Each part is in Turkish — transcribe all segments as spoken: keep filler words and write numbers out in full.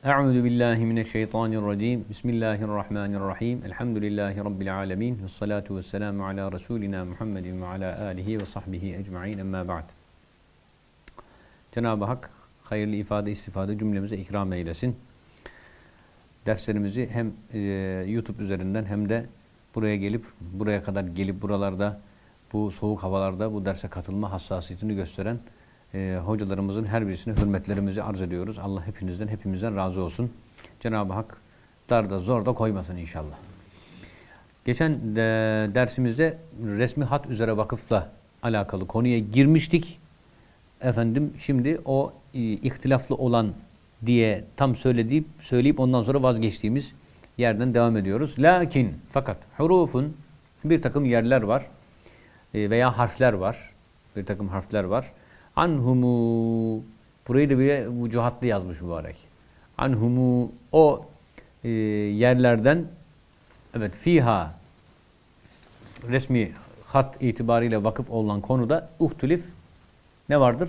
Euzu billahi mineşşeytanirracim. Bismillahirrahmanirrahim. Elhamdülillahi rabbil alamin. Ves salatu vesselamu ala resulina Muhammedin ve ala alihi ve sahbihi ecmaîn. Emma ba'd. Cenab-ı Hak hayırlı ifade istifade cümlemize ikram eylesin. Derslerimizi hem e, YouTube üzerinden hem de buraya gelip buraya kadar gelip buralarda bu soğuk havalarda bu derse katılma hassasiyetini gösteren e, hocalarımızın her birisine hürmetlerimizi arz ediyoruz. Allah hepinizden hepimizden razı olsun. Cenab-ı Hak darda zorda koymasın inşallah. Geçen de, dersimizde resmi hat üzere vakıfla alakalı konuya girmiştik. Efendim şimdi o e, ihtilaflı olan diye tam söyleyip söyleyip ondan sonra vazgeçtiğimiz yerden devam ediyoruz. Lakin fakat hurufun bir takım yerler var e, veya harfler var. Bir takım harfler var. Anhumu, burayı da bir vucuhatlı yazmış mübarek. Anhumu, o e, yerlerden, evet, fiha resmi hat itibariyle vakıf olan konuda uhtulif ne vardır?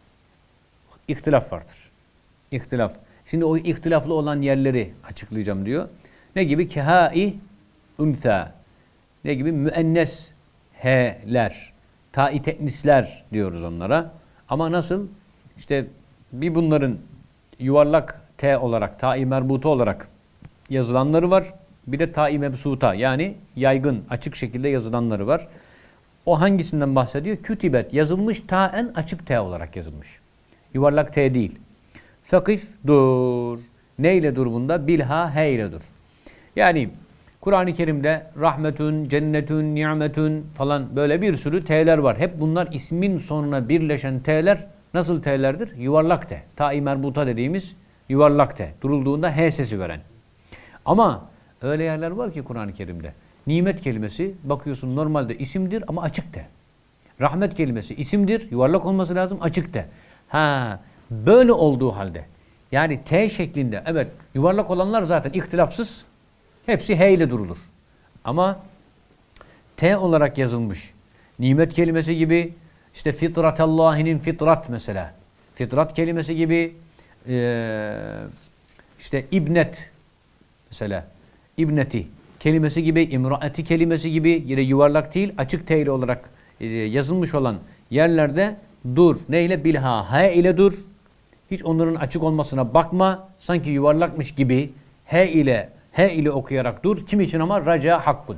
İhtilaf vardır. İhtilaf. Şimdi o ihtilaflı olan yerleri açıklayacağım diyor. Ne gibi? Kehai üntha. Ne gibi? Müennes he'ler. Ta-i teknisler diyoruz onlara. Ama nasıl? İşte bir bunların yuvarlak T olarak, ta-i merbuta olarak yazılanları var. Bir de ta-i mebsuta, yani yaygın, açık şekilde yazılanları var. O hangisinden bahsediyor? Kütibet, yazılmış taen açık T olarak yazılmış. Yuvarlak T değil. Fakif dur. Neyle dur bunda? Bilha he ile dur. Yani Kur'an-ı Kerim'de rahmetün, cennetün, ni'metün falan böyle bir sürü T'ler var. Hep bunlar ismin sonuna birleşen T'ler nasıl T'lerdir? Yuvarlak T. Ta-i merbuta dediğimiz yuvarlak T. Durulduğunda H sesi veren. Ama öyle yerler var ki Kur'an-ı Kerim'de. Nimet kelimesi bakıyorsun normalde isimdir ama açık T. Rahmet kelimesi isimdir, yuvarlak olması lazım, açık T. Ha, böyle olduğu halde yani T şeklinde, evet, yuvarlak olanlar zaten ihtilafsız hepsi H ile durulur. Ama T olarak yazılmış nimet kelimesi gibi, işte fitratallahi'nin fitrat mesela. Fitrat kelimesi gibi, ee, işte ibnet mesela, ibneti kelimesi gibi, imraati kelimesi gibi yine yuvarlak değil açık T ile olarak e, yazılmış olan yerlerde dur. Neyle? Bilha. H ile dur. Hiç onların açık olmasına bakma. Sanki yuvarlakmış gibi H ile H ile okuyarak dur. Kim için ama? Raca hakkun.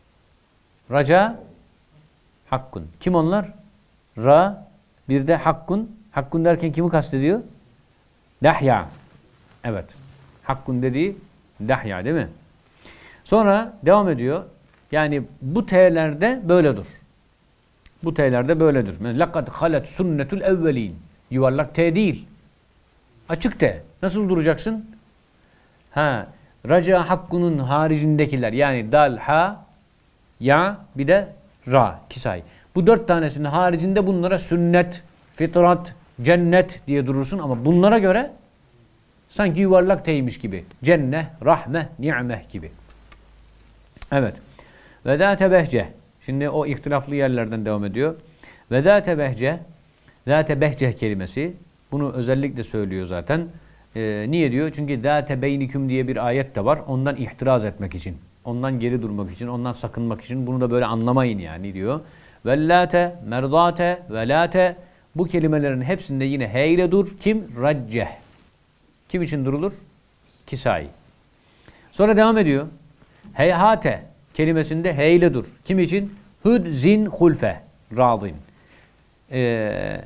Raca hakkun. Kim onlar? Ra, bir de hakkun. Hakkun derken kimi kastediyor? Dahya. Evet. Hakkun dediği Dahya değil mi? Sonra devam ediyor. Yani bu T'lerde böyledir. Bu T'lerde böyledir. لَقَدْ خَلَتْ سُنَّةُ الْاَوَّلِينَ. Yuvarlak T değil. Açık T. Nasıl duracaksın? Ha, Raca Hakkun'un haricindekiler, yani dal, ha, ya, bir de ra, kisay. Bu dört tanesinin haricinde bunlara sünnet, fitrat, cennet diye durursun ama bunlara göre sanki yuvarlak T'ymiş gibi. Cenne, rahme, ni'meh gibi. Evet. Ve zâte behce. Şimdi o ihtilaflı yerlerden devam ediyor. Ve zâte behce, zâte behce kelimesi, bunu özellikle söylüyor zaten. Ee, niye diyor? Çünkü zâte beyniküm diye bir ayet de var. Ondan ihtiraz etmek için. Ondan geri durmak için, ondan sakınmak için. Bunu da böyle anlamayın yani diyor. Vellâte, merdâte, velâte. Bu kelimelerin hepsinde yine he ile dur. Kim? Racceh. Kim için durulur? Kisai. Sonra devam ediyor. Heyhate kelimesinde he ile dur. Kim için? Hud, zin, hulfe. Radin. Ee,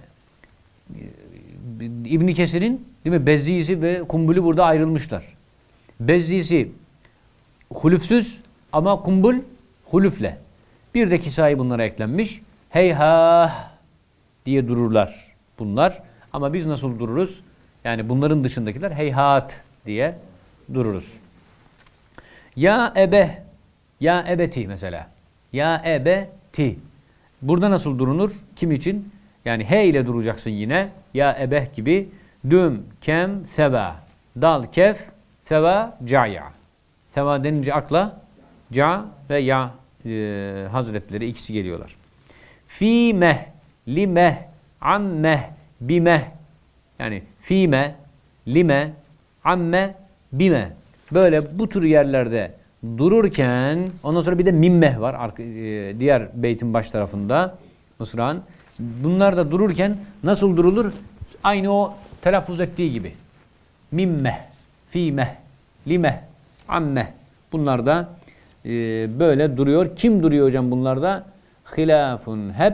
İbn Kesir'in, değil mi, Bezzisi ve Kumbul'ü burada ayrılmışlar. Bezzisi hulüfsüz ama Kumbul hulüfle. Bir de Kisai bunlara eklenmiş. Heyha diye dururlar bunlar. Ama biz nasıl dururuz? Yani bunların dışındakiler heyhat diye dururuz. Ya ebe, ya ebeti mesela. Ya ebeti. Burada nasıl durunur? Kim için? Yani he ile duracaksın yine. Ya ebeh gibi. Düm, kem, seba. Dal, kef, seva, ca'ya. Seva denince akla ca ve ya e, hazretleri ikisi geliyorlar. Fîmeh, limeh, ammeh, bimeh. Yani fîme, lime, amme, bime. Böyle bu tür yerlerde dururken ondan sonra bir de mimmeh var diğer beytin baş tarafında mısrağın. Bunlar da dururken nasıl durulur? Aynı o telaffuz ettiği gibi. Mimmeh, fimeh, limeh, ammeh. Bunlar da e, böyle duruyor. Kim duruyor hocam bunlarda? Hilafun hep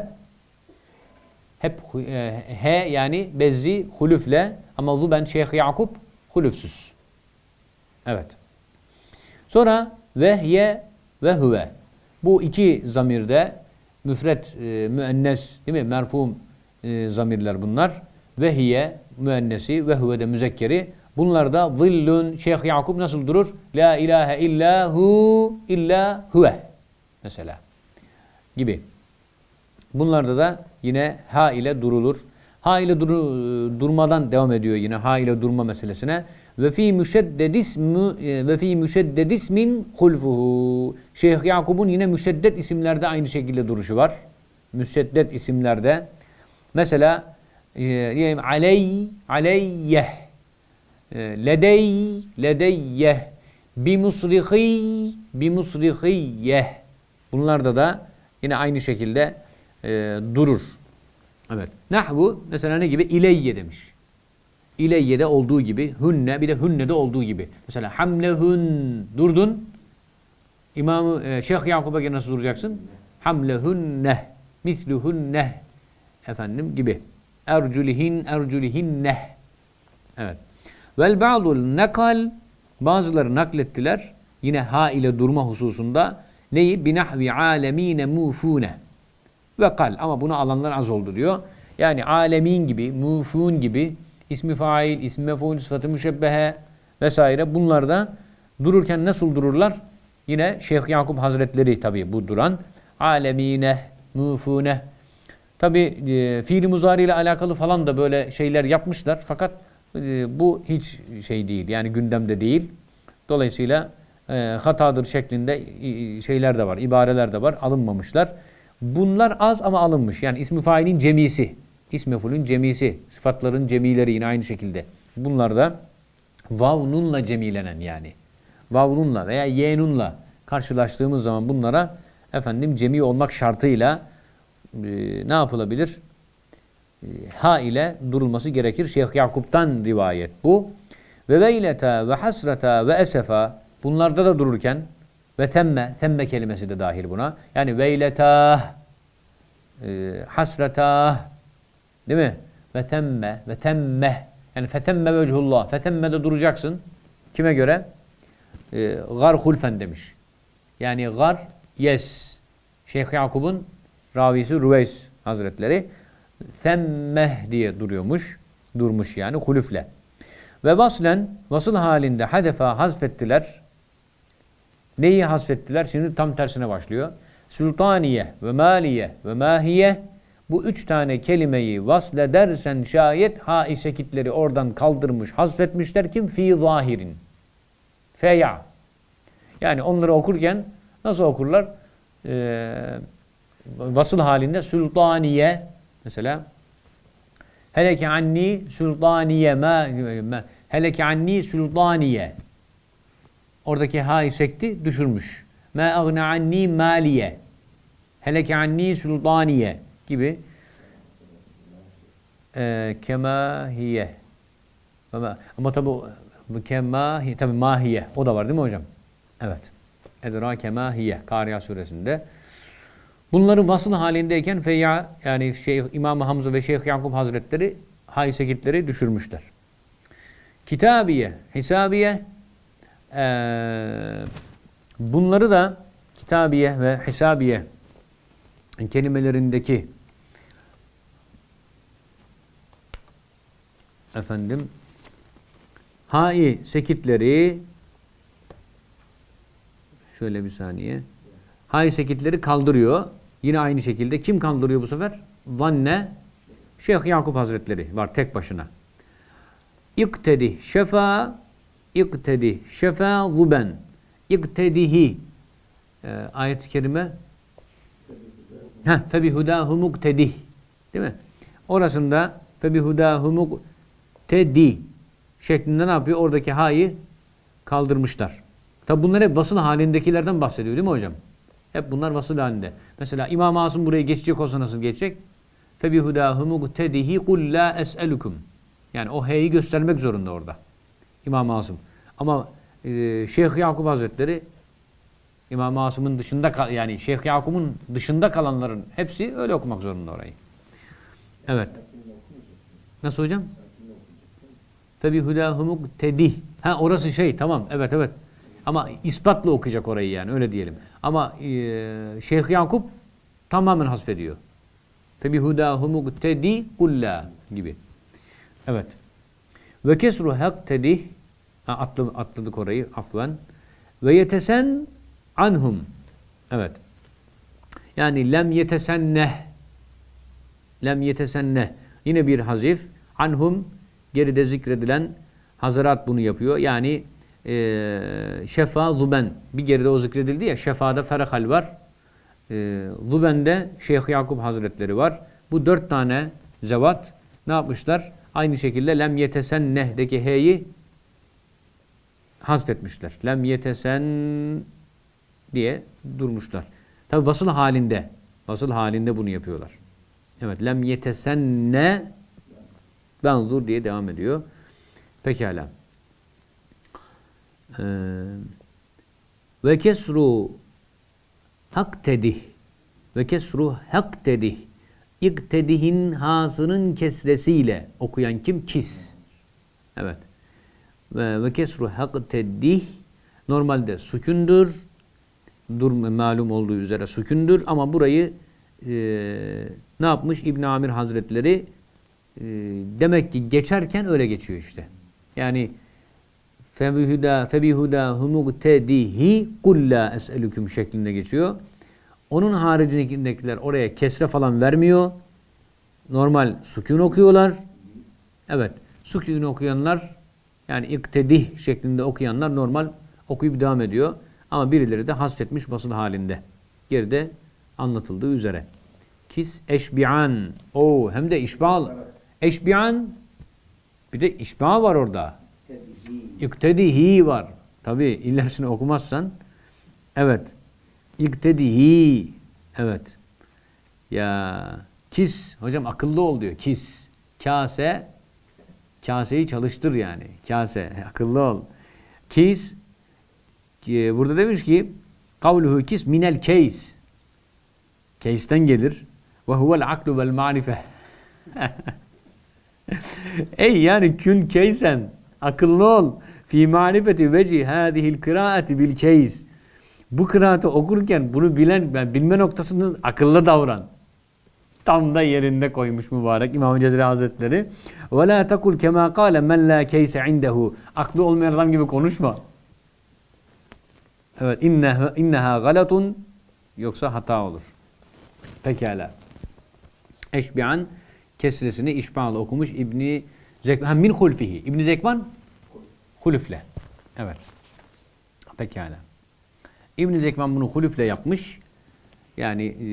hep e, he yani bezzi hulüfle ama zuben Şeyh Yakup hulüfsüz. Evet. Sonra vehye ve huve. Bu iki zamirde müfret, e, müennes değil mi? Merfum e, zamirler bunlar. Vehiye müennesi ve huve de müzekkeri. Bunlar da zillun Şeyh Yakup nasıl durur? La ilahe illa hu illa huve. Mesela gibi. Bunlarda da yine ha ile durulur. Ha ile dur durmadan devam ediyor yine ha ile durma meselesine. Ve fi müşeddedismi ve fi müşeddedismin hulfuhu. Şeyh Yakup'un yine müşeddet isimlerde aynı şekilde duruşu var. Müşeddet isimlerde. Mesela diyelim aley, aleyyeh, ledey, ledeyyeh, bimusrihi, bimusrihiyyeh. Bunlarda da yine aynı şekilde e, durur. Evet. Nahvu mesela ne gibi? İleyye demiş. İleyye'de olduğu gibi, hünne bir de hünne'de olduğu gibi. Mesela hamlehün durdun. İmam e, Şeyh Yakup'a göre nasıl duracaksın? Hamlehünne, misluhünne efendim gibi. Erculihin, erculihinne. Evet. Vel ba'dul nakal bazıları naklettiler. Yine ha ile durma hususunda neyi? Binahvi alemine mufune. Ve kal. Ama bunu alanlar az oldu diyor. Yani alemin gibi, mufun gibi ismi fail, ismi mef'ul, sıfatı müşebbehe vesaire bunlarda dururken nasıl dururlar? Yine Şeyh Yakup Hazretleri tabi bu duran. Alemine, mufune. Tabi e, fiili muzari ile alakalı falan da böyle şeyler yapmışlar. Fakat e, bu hiç şey değil. Yani gündemde değil. Dolayısıyla e, hatadır şeklinde e, şeyler de var, ibareler de var. Alınmamışlar. Bunlar az ama alınmış. Yani ismi failin cemisi, ismi mef'ulün cemisi, sıfatların cemileri yine aynı şekilde. Bunlar da vavnunla cemilenen yani. Vavnunla veya yenunla karşılaştığımız zaman bunlara efendim cemi olmak şartıyla e, ne yapılabilir? E, ha ile durulması gerekir. Şeyh Yakup'tan rivayet bu. Ve veyleta ve hasreta ve esefa bunlarda da dururken ve temme, temme kelimesi de dahil buna. Yani veyleta, e, hasreta, değil mi? Ve temme, ve temme. Yani fetemme vechullah. Fetemme de duracaksın. Kime göre? E, gar hulfen demiş. Yani gar, yes. Şeyh Yakup'un ravisi Rüveys Hazretleri temmeh diye duruyormuş. Durmuş yani hulüfle. Ve vaslen, vasıl halinde hadefa hazfettiler. Neyi hasfettiler? Şimdi tam tersine başlıyor. Sultaniye ve maliye ve mahiye bu üç tane kelimeyi vasledersen şayet ha-i sekitleri oradan kaldırmış, hasfetmişler kim? Fi zahirin. Feya. Yani onları okurken nasıl okurlar? Ee, vasıl halinde sultaniye mesela heleke anni sultaniye ma, ma heleke anni sultaniye oradaki ha-i sekti düşürmüş. Ma agna anni maliye. Heleke anni sultaniye gibi. Ee, kemahiye. Ama, ama tabi kemahiye, tabi mahiye. O da var değil mi hocam? Evet. Edra kemahiye. Kariya suresinde. Bunları vasıl halindeyken Feyya yani Şeyh İmam Hamza ve Şeyh Yakup Hazretleri ha-i sekitleri düşürmüşler. Kitabiye, hisabiye Ee, bunları da kitabiye ve hisabiye kelimelerindeki efendim ha-i sekitleri şöyle bir saniye ha-i sekitleri kaldırıyor. Yine aynı şekilde kim kaldırıyor bu sefer? Vanne Şeyh Yakup Hazretleri var tek başına. İktedi şefa İktedi şefa zuben. İktedihi. Ee, ayet-i kerime. Heh, febihudahu muktedih. Değil mi? Orasında febihudahu muktedi. şeklinde ne yapıyor? Oradaki ha'yı kaldırmışlar. Tabi bunlar hep vasıl halindekilerden bahsediyor değil mi hocam? Hep bunlar vasıl halinde. Mesela İmam-ı Asım buraya geçecek olsa nasıl geçecek? فَبِهُدَاهُ مُقْتَدِهِ قُلْ لَا أَسْأَلُكُمْ. Yani o h'yi göstermek zorunda orada. İmam-ı Asım. Ama e, Şeyh Yakup Hazretleri İmam-ı Asım'ın dışında, yani Şeyh Yakup'un dışında kalanların hepsi öyle okumak zorunda orayı. Evet. Nasıl hocam? فَبِهُدَاهُ مُقْتَدِهِ. Ha orası şey, tamam, evet evet. Ama ispatla okuyacak orayı, yani öyle diyelim. Ama e, Şeyh Yakup tamamen hasfediyor. فَبِهُدَاهُ مُقْتَدِهِ قُلَّا gibi. Evet. Ve kesru haktedih, atladık, atladık orayı, afven. Ve yetesen anhum. Evet. Yani lem yetesenneh. Lem yetesenneh. Yine bir hazif. Anhum, geride zikredilen Hazrat bunu yapıyor. Yani e, şefa, zuben. Bir geride o zikredildi ya. Şefada ferakal var. E, zuben'de Şeyh Yakup Hazretleri var. Bu dört tane zevat ne yapmışlar? Aynı şekilde lem yetesenneh'deki h'yi hasfetmişler. Lem yetesen diye durmuşlar. Tabi vasıl halinde. Vasıl halinde bunu yapıyorlar. Evet. Lem yetesenne benzur diye devam ediyor. Pekala. Ee, ve kesru haktedih. Ve kesru haktedih. İktedihin hasının kesresiyle okuyan kim? Kis. Evet. Ve, ve kesru haktedih normalde sükündür. Dur, malum olduğu üzere sükündür ama burayı e, ne yapmış İbn Amir Hazretleri e, demek ki geçerken öyle geçiyor işte. Yani febihuda febihuda humugtedihi kulla es'elüküm şeklinde geçiyor. Onun haricindekiler oraya kesre falan vermiyor. Normal sükun okuyorlar. Evet. Sükun okuyanlar, yani iktedih şeklinde okuyanlar normal okuyup devam ediyor. Ama birileri de hasfetmiş basılı halinde. Geride anlatıldığı üzere. Kis eşbi'an. Oo, hem de işbal. Eşbi'an. Bir de işba var orada. İktedihi var. Tabi ilerisini okumazsan. Evet. İktedihi. Evet. Ya kis. Hocam akıllı ol diyor. Kis. Kase. Kaseyi çalıştır yani. Kase. Akıllı ol. Kis. Burada demiş ki kavluhu kis minel keys. Keys'ten gelir. Ve huvel aklu vel marife. Ey yani kün keysen. Akıllı ol. Fi marifeti veci hadihil kıraati bil keys. Bu kıraatı okurken bunu bilen, yani bilme noktasında akıllı davran. Tam da yerinde koymuş mübarek İmam-ı Cezeri Hazretleri. Ve la tekul kema kâle men la keyse indehu. Aklı olmayan adam gibi konuşma. Evet. İnneha, inneha galatun. Yoksa hata olur. Pekala. Eşbi'an kesresini işba'la okumuş İbni Zekvan. Min hulfihi. İbni Zekvan hulüfle. Evet. Pekala. İbn Zekvan bunu hulüfle yapmış. Yani e,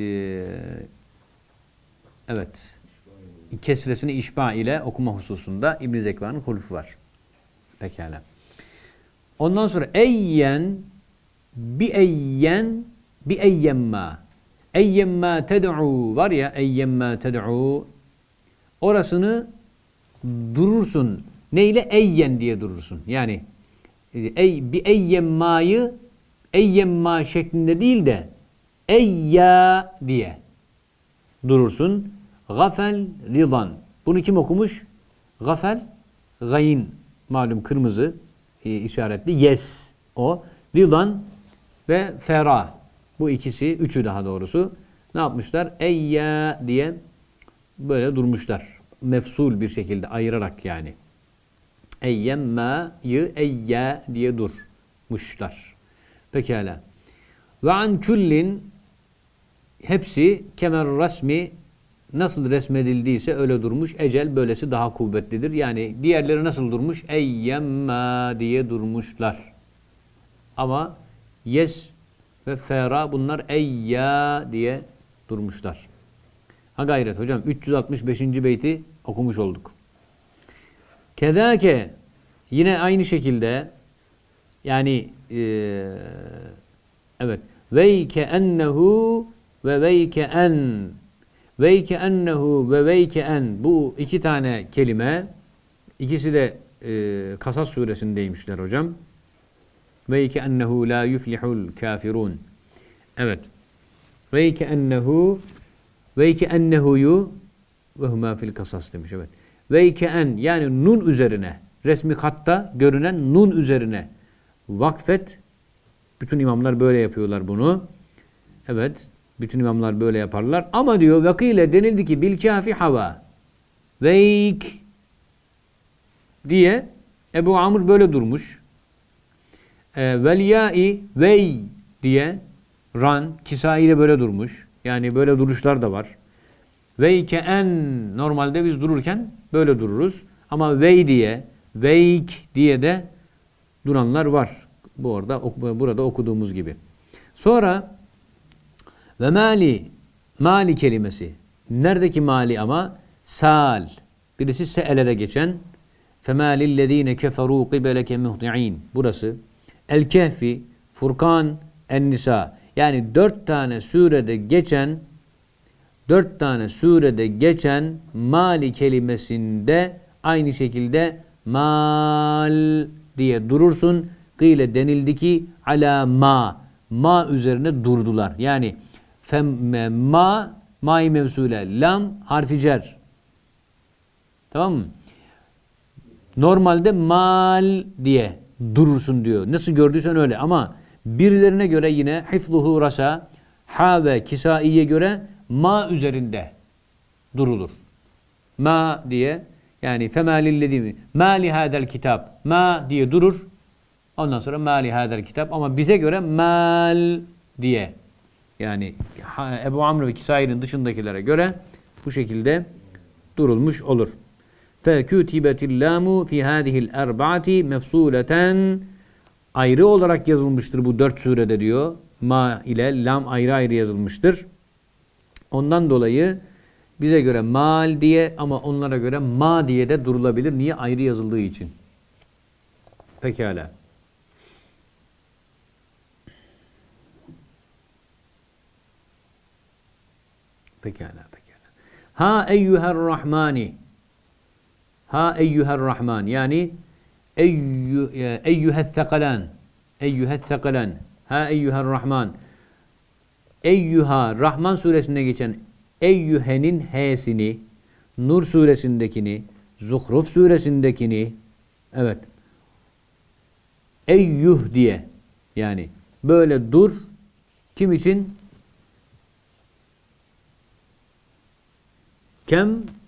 evet. Kesresini işba ile okuma hususunda İbn Zekvan'ın hulüfü var. Pekala. Ondan sonra eyyen bi eyyen bi eyyemma. Eyyemma ted'u var ya, eyyemma ted'u. Orasını durursun. Neyle? Eyyen diye durursun. Yani ey bi eyyemma'yı eyyemma şeklinde değil de eyya diye durursun. Gafel ridan. Bunu kim okumuş? Gafel, gayin, malum kırmızı e, işaretli. Yes o. Ridan ve fera. Bu ikisi, üçü daha doğrusu ne yapmışlar? Eyya diye böyle durmuşlar. Mefsul bir şekilde ayırarak yani. Eyyemma'yı eyya diye durmuşlar. Pekala. Ve an küllin hepsi kemer resmi nasıl resmedildiyse öyle durmuş. Ecel böylesi daha kuvvetlidir. Yani diğerleri nasıl durmuş? Eyyemma diye durmuşlar. Ama yes ve fera bunlar eyya diye durmuşlar. Ha gayret hocam. üç yüz altmış beşinci beyti okumuş olduk. Kezâke Yine aynı şekilde yani e, evet veyke ennehu ve veyke en veyke ennehu ve veyke en bu iki tane kelime ikisi de e, Kasas suresindeymişler hocam. Veyke ennehu la yuflihul kafirun. Evet. Veyke ennehu veyke ennehuyu ve huma fil kasas demiş. Evet. Veyke en yani nun üzerine resmi hatta görünen nun üzerine vakfet. Bütün imamlar böyle yapıyorlar bunu. Evet. Bütün imamlar böyle yaparlar. Ama diyor vakile denildi ki bil kafi hava. Veyk diye Ebu Amr böyle durmuş. E, vel ya'i vey diye ran Kisai ile böyle durmuş. Yani böyle duruşlar da var. Veyke en normalde biz dururken böyle dururuz. Ama vey diye, veyk diye de duranlar var. Bu orada burada okuduğumuz gibi. Sonra ve mali mali kelimesi. Neredeki mali ama? Sal. Birisi se'elede geçen. فَمَا لِلَّذ۪ينَ كَفَرُوا قِبَلَكَ مُهْطِعِينَ. Burası. El-Kehfi, Furkan, En-Nisa. Yani dört tane surede geçen dört tane surede geçen mali kelimesinde aynı şekilde mal diye durursun. Kıyle denildi ki ala ma. Ma üzerine durdular. Yani fem, ma ma-i mevsule. Lam harfi cer. Tamam mı? Normalde mal diye durursun diyor. Nasıl gördüysen öyle ama birilerine göre yine hifluhu rasa ha ve kisaiye göre ma üzerinde durulur. Ma diye yani femalillezî ma li hadel kitap ma diye durur. Ondan sonra ma li hadel kitap ama bize göre mal diye yani Ebu Amr ve Kisai'nin dışındakilere göre bu şekilde durulmuş olur. فَكُتِبَتِ اللّٰمُ فِي هَذِهِ الْاَرْبَعَةِ مَفْصُولَةً ayrı olarak yazılmıştır bu dört surede diyor. Ma ile lam ayrı ayrı yazılmıştır. Ondan dolayı bize göre mal diye ama onlara göre ma diye de durulabilir. Niye? Ayrı yazıldığı için. Pekala. Pekala, pekala. Ha eyyüher rahmani. Ha eyyüher rahman. Yani eyyü, eyyühet thekalan. Eyyühet thekalan. Ha eyyüher rahman. Eyyüha. Rahman suresinde geçen eyyühenin h'sini, Nur suresindekini, Zuhruf suresindekini, evet, eyyüh diye yani böyle dur. Kim için? Kem?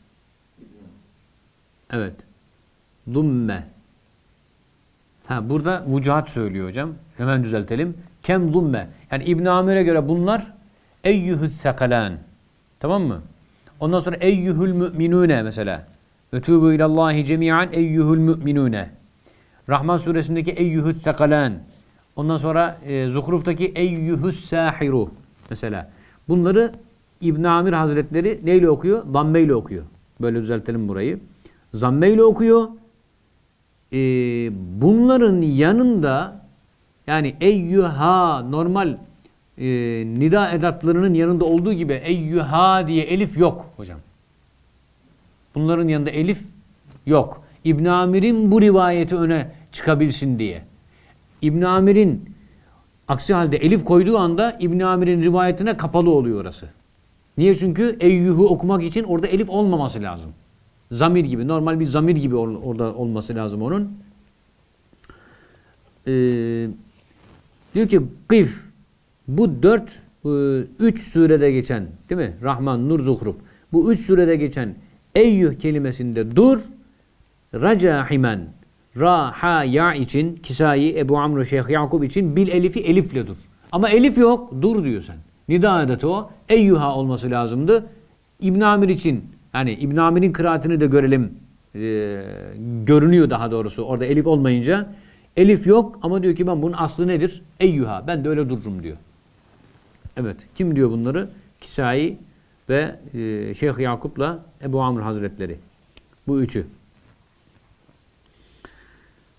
Evet. Dumme. Ha, burada vucuhat söylüyor hocam. Hemen düzeltelim. Kem dumme. Yani İbn Amir'e göre bunlar eyyühü's sekalan. Tamam mı? Ondan sonra eyyühül müminune mesela. Ve tûbû ilallâhi cemî'an eyyühül müminune. Rahman suresindeki eyyühü's sekalan. Ondan sonra e, Zuhruf'taki eyyühü's sahiru mesela. Bunları İbn Amir Hazretleri neyle okuyor? Damme ile okuyor. Böyle düzeltelim burayı. Zamme ile okuyor. Ee, bunların yanında yani eyyüha normal e, nida edatlarının yanında olduğu gibi eyyüha diye elif yok hocam. Bunların yanında elif yok. İbn Amir'in bu rivayeti öne çıkabilsin diye. İbn Amir'in aksi halde elif koyduğu anda İbn Amir'in rivayetine kapalı oluyor orası. Niye? Çünkü eyyuhu okumak için orada elif olmaması lazım. Zamir gibi, normal bir zamir gibi or orada olması lazım onun. Ee, diyor ki kıf, bu dört, e, üç surede geçen, değil mi? Rahman, Nur, Zuhruf. Bu üç surede geçen eyyuh kelimesinde dur, racahimen, ra, ha, ya için, Kisai, Ebu Amr, Şeyh Yakub için bil elifi elifle dur. Ama elif yok, dur diyor sen. Nida edatı o. Eyyuha olması lazımdı. İbn Amir için yani İbn Amir'in kıraatini de görelim. Ee, görünüyor daha doğrusu. Orada elif olmayınca. Elif yok ama diyor ki ben bunun aslı nedir? Eyyuha. Ben de öyle dururum diyor. Evet. Kim diyor bunları? Kisai ve e, Şeyh Yakup'la Ebu Amr Hazretleri. Bu üçü.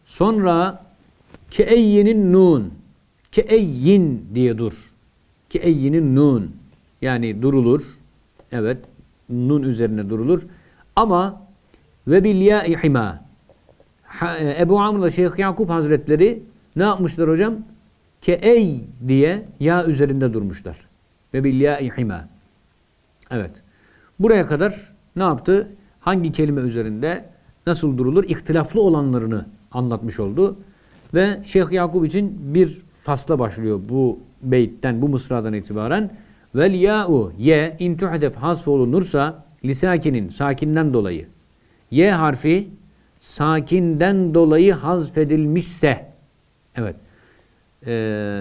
Sonra keeyyinin nun. Keeyyin diye dur. Keeyyinin nun. Yani durulur. Evet. Nun üzerine durulur. Ama ve bil ya'i hima. Ebu Amr'la Şeyh Yakup Hazretleri ne yapmışlar hocam? Keey diye ya üzerinde durmuşlar. Ve bil ya'i hima. Evet. Buraya kadar ne yaptı? Hangi kelime üzerinde nasıl durulur? İhtilaflı olanlarını anlatmış oldu. Ve Şeyh Yakup için bir fasla başlıyor bu beytten, bu mısradan itibaren. Vel ya'u ye in tuhdef hasf olunursa lisakinin sakinden dolayı. Ye harfi sakinden dolayı hazfedilmişse. Evet. Ee,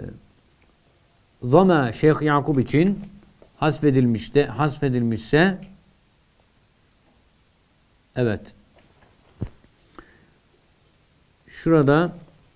Zama Şeyh Yakup için hasfedilmişte, hasfedilmişse evet. Şurada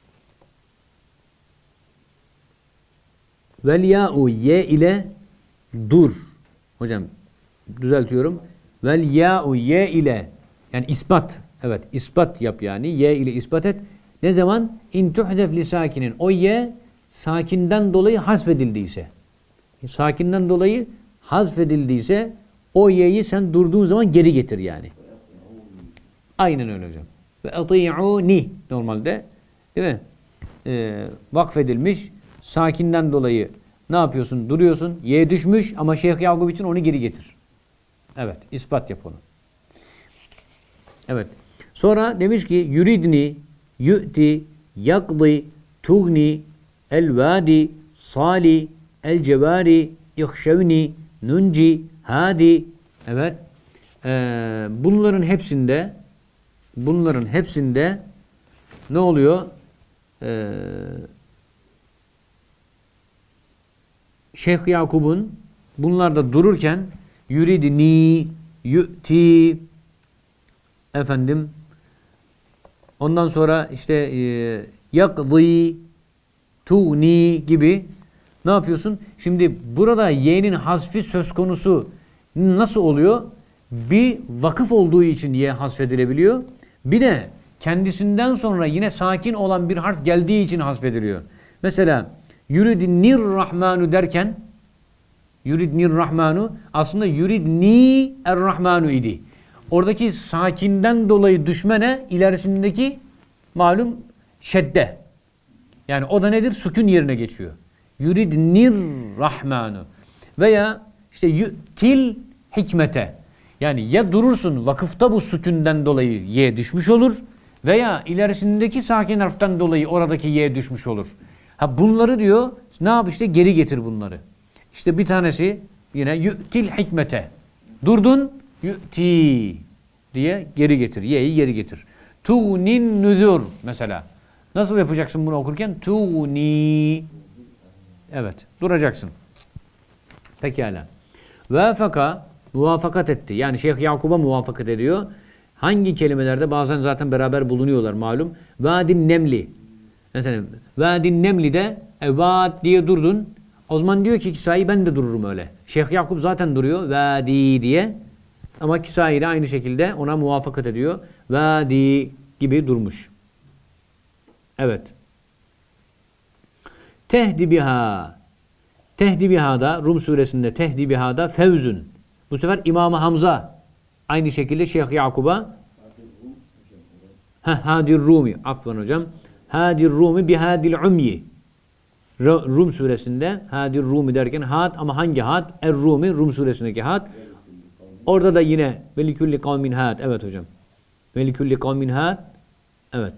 vel ya'u ye ile dur. Hocam düzeltiyorum. Vel ya'u ye ile yani ispat. Evet, ispat yap yani. Ye ile ispat et. Ne zaman? İn tuhdef li sakinin. O ye sakinden dolayı hasfedildiyse. Sakinden dolayı hasfedildiyse o ye'yi sen durduğun zaman geri getir yani. Aynen öyle hocam. Ve ati'uni normalde değil mi? Ee, vakfedilmiş. Sakinden dolayı ne yapıyorsun? Duruyorsun. Ye düşmüş ama Şeyh Yakup için onu geri getir. Evet. ispat yap onu. Evet. Sonra demiş ki yuridni, yu'ti, yakdi, tugni, el-vadi, sali, el-cevari, ihşevni, nunci, hadi. Evet. Ee, bunların hepsinde bunların hepsinde ne oluyor? Ee, Şeyh Yakup'un bunlarda dururken yuridni, yu'ti efendim ondan sonra işte e, yakdi, tuğni gibi ne yapıyorsun? Şimdi burada y'nin hasfi söz konusu nasıl oluyor? Bir vakıf olduğu için y hasfedilebiliyor. Bir de kendisinden sonra yine sakin olan bir harf geldiği için hasfediliyor. Mesela yuridnir rahmanu derken yuridnir rahmanu aslında yuridni er rahmanu idi. Oradaki sakinden dolayı düşme ne? İlerisindeki malum şedde. Yani o da nedir? Sükun yerine geçiyor. Yuridnir rahmanu. Veya işte yu'til hikmete. Yani ya durursun vakıfta bu sükünden dolayı y düşmüş olur veya ilerisindeki sakin harften dolayı oradaki y düşmüş olur. Ha bunları diyor ne yap işte geri getir bunları. İşte bir tanesi yine yu'til hikmete. Durdun yu'ti diye geri getir. Y'yi geri getir. Tu'nin nüzur mesela. Nasıl yapacaksın bunu okurken? Tu'ni. Evet. Duracaksın. Pekala. Vâfaka muvafakat etti. Yani Şeyh Yakup'a muvafakat ediyor. Hangi kelimelerde bazen zaten beraber bulunuyorlar malum. Vadin nemli. Mesela vadin nemli de e, vaad diye durdun. O zaman diyor ki Kisai ben de dururum öyle. Şeyh Yakup zaten duruyor. Vadi diye. Ama Kisai de aynı şekilde ona muvafakat ediyor. Vadi gibi durmuş. Evet. Tehdi biha. Tehdi biha'da Rum suresinde tehdi biha'da fevzün. Bu sefer İmam-ı Hamza aynı şekilde Şeyh Yakup'a Hadir Rumi. Afvan hocam. Hadir Rumi bihadil umyi. Rum suresinde Hadir Rumi derken had ama hangi had? Er-Rumi Rum suresindeki had. Orada da yine velikulli kavmin had. Evet hocam. Velikulli kavmin had. Evet.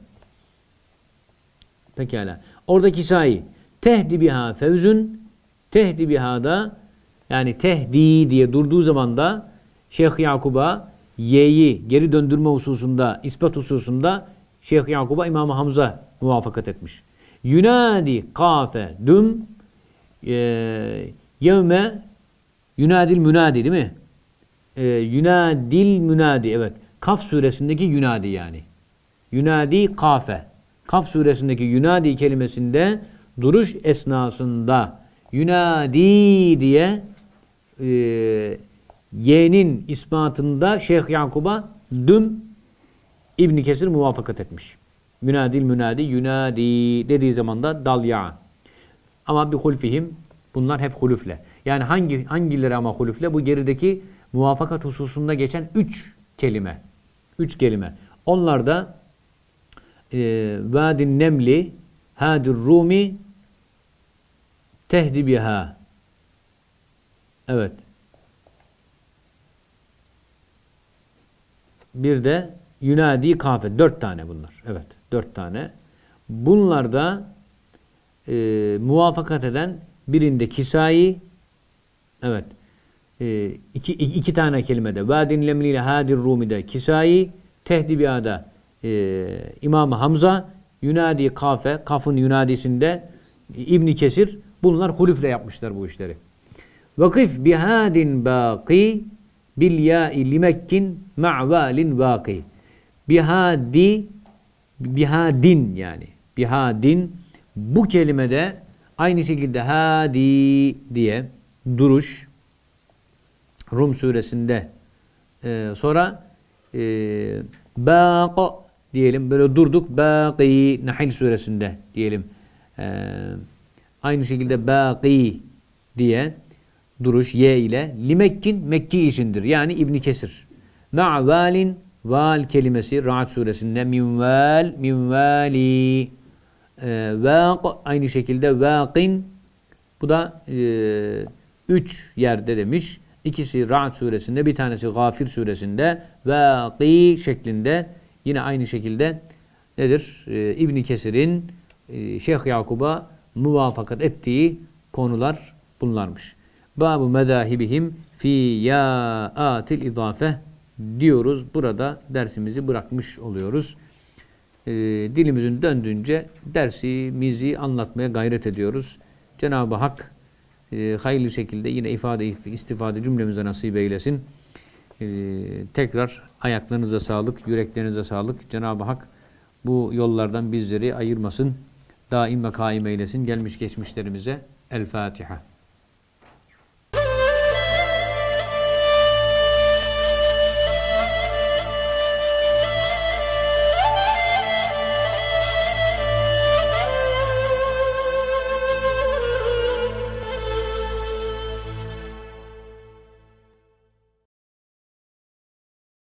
Pekala. Oradaki sayı tehdi biha fevzün. Tehdi biha'da yani tehdi diye durduğu zaman da Şeyh Yakup'a y'yi geri döndürme hususunda, ispat hususunda Şeyh Yakup'a İmam-ı Hamza muvafakat etmiş. Yunadi kafe düm e, yevme yunadil münadi değil mi? E, yunadil münadi evet. Kaf suresindeki yunadi yani. Yunadi kafe. Kaf suresindeki yunadi kelimesinde duruş esnasında yunadi diye e, y'nin ispatında Şeyh Yakup'a düm İbn Kesir muvafakat etmiş. Münadil münadi yunadi dediği zaman da dal ya. Ama bir hulfihim, bunlar hep hulüfle. Yani hangi hangileri ama hulüfle? Bu gerideki muvafakat hususunda geçen üç kelime. Üç kelime. Onlar da e, vadin nemli, hadir rumi, tehdi biha. Evet. Bir de yunadi kafe. Dört tane bunlar. Evet. Dört tane. Bunlarda e, muvafakat eden birinde kisai, evet, e, iki, iki tane kelimede vadin lemliyle hadir rumide kisai, tehdibiyada e, İmam Hamza, yunadi kafe, kafın yunadisinde İbn Kesir, bunlar hulüfle yapmışlar bu işleri. Vakif bihadin baqi bil ya'i limekkin ma'valin vaqi. Bihadi, bihadin yani. Bihadin, bu kelimede aynı şekilde hadi diye duruş Rum suresinde, e, sonra e, baq diyelim, böyle durduk, baqi Nahl suresinde diyelim, e, aynı şekilde baqi diye duruş ye ile limekkin Mekki içindir. Yani İbn Kesir. Ma'valin, val kelimesi Ra'd suresinde minval, minvali, e, vaq aynı şekilde vaqin, bu da e, üç yerde demiş. İkisi Ra'd suresinde, bir tanesi Gafir suresinde, vaqi şeklinde, yine aynı şekilde nedir? E, İbn Kesir'in e, Şeyh Yakub'a muvafakat ettiği konular bunlarmış. Babu medahibihim fi ya'atil izafe diyoruz. Burada dersimizi bırakmış oluyoruz. E, dilimizin döndüğünce dersimizi anlatmaya gayret ediyoruz. Cenab-ı Hak e, hayırlı şekilde yine ifade istifade cümlemize nasip eylesin. E, tekrar ayaklarınıza sağlık, yüreklerinize sağlık. Cenab-ı Hak bu yollardan bizleri ayırmasın. Daim ve kaim eylesin. Gelmiş geçmişlerimize El Fatiha.